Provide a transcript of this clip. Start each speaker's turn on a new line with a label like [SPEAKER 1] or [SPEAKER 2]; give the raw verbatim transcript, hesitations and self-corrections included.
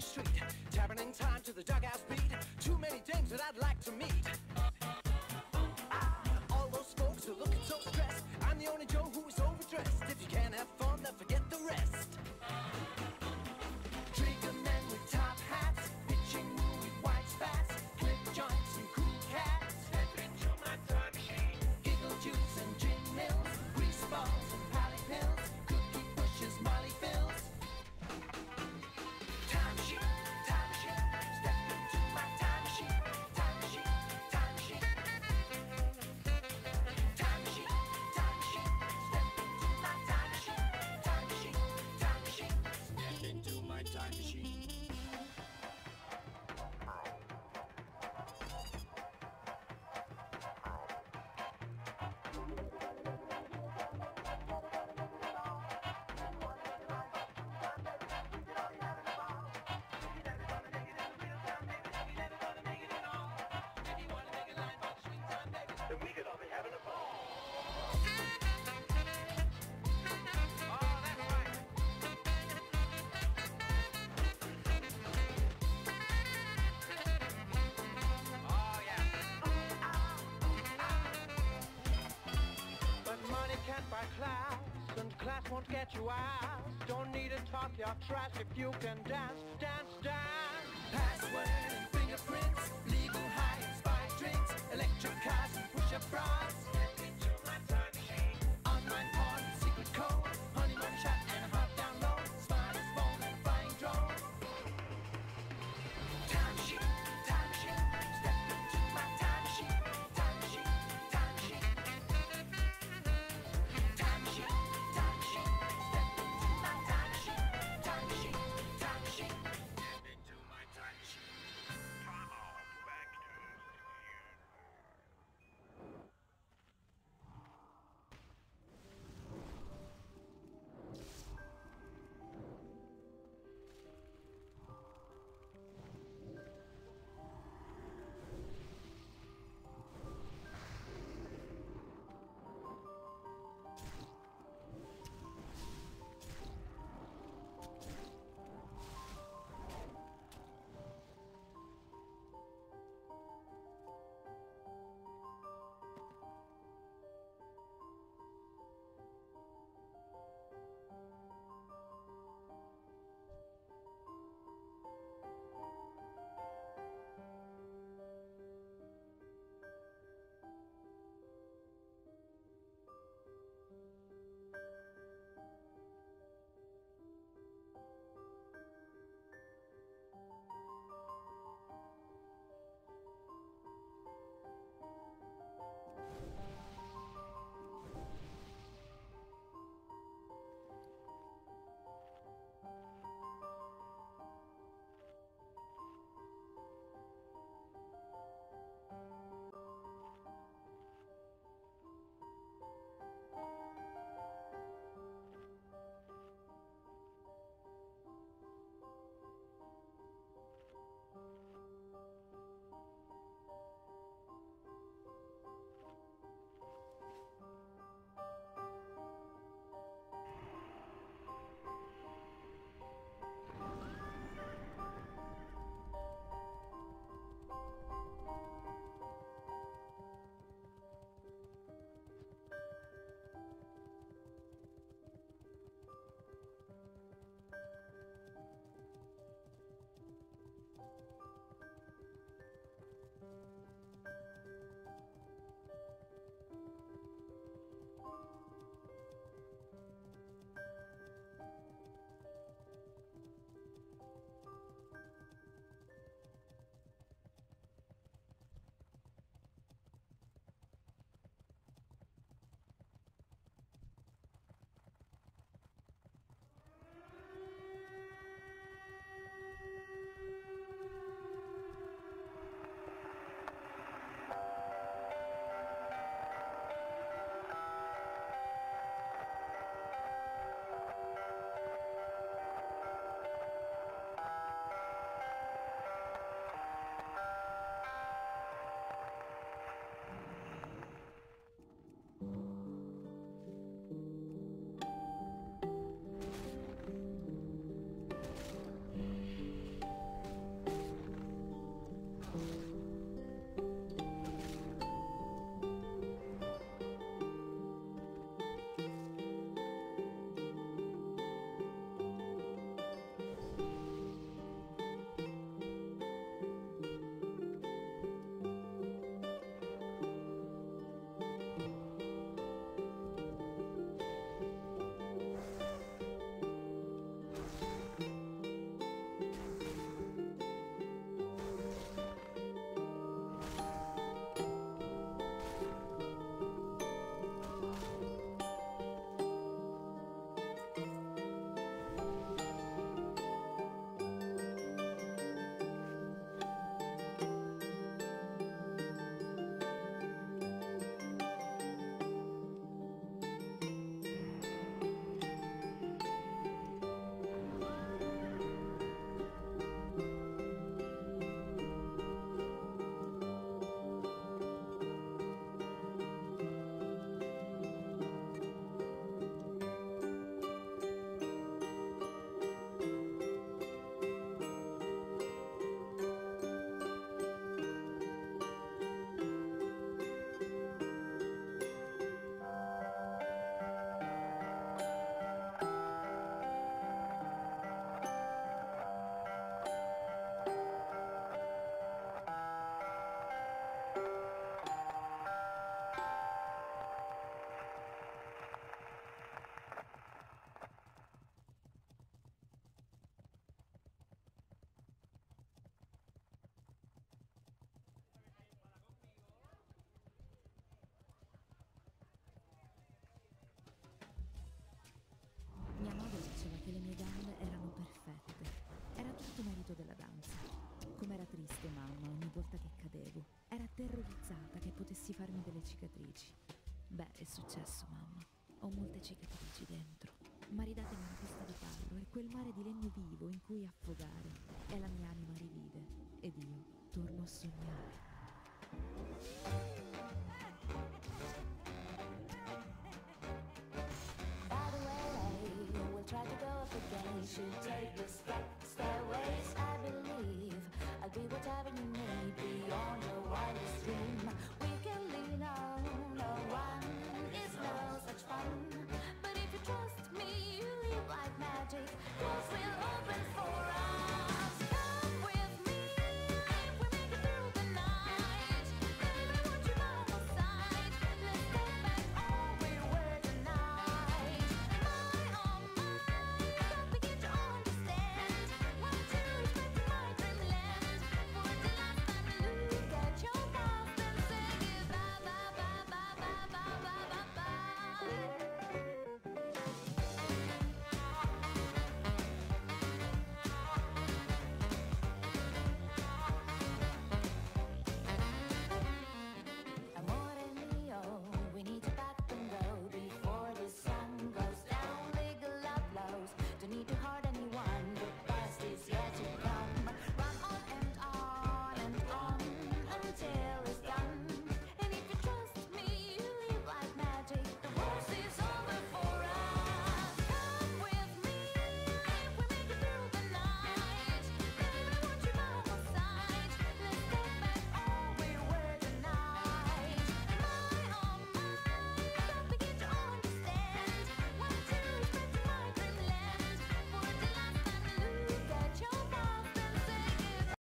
[SPEAKER 1] street, tapping in time to the dugout beat. Too many dames that I'd like to meet. Ah, all those folks are looking so stressed. I'm the only Joe who is overdressed. If you can't have fun, then forget the rest. Trigger men with top hats, pitching with white spats, clip joints and cool cats. Step into my time machine. Giggle juice and gin mills, grease balls and pally pills, cookie pushes, Molly fills. Time machine, time machine, step into my time machine. Time machine, time machine. Time machine, time machine, step into my time machine. Time machine, time machine, step into my time machine. By class, and class won't get you ass. Don't need to talk your trash if you can dance, dance, dance. Password and fingerprints, legal high and spy drinks, electric cars and push-up bras. Step into my time machine. Online porn, secret code, honey money shot and a hot down low, smartest phone and a flying drone. Time machine, time machine, step into my time machine. Time machine, time machine. Time machine, time machine, step into my time machine. Time machine, time machine, step into my time machine. Time off, back to the
[SPEAKER 2] che cadevo. Era terrorizzata che potessi farmi delle cicatrici. Beh, è successo, mamma. Ho molte cicatrici dentro. Maridatemi una pista di ballo e quel mare di legno vivo in cui affogare. E la mia anima rivive. Ed io torno a sognare.
[SPEAKER 3] By the way, we'll try to go up again. You should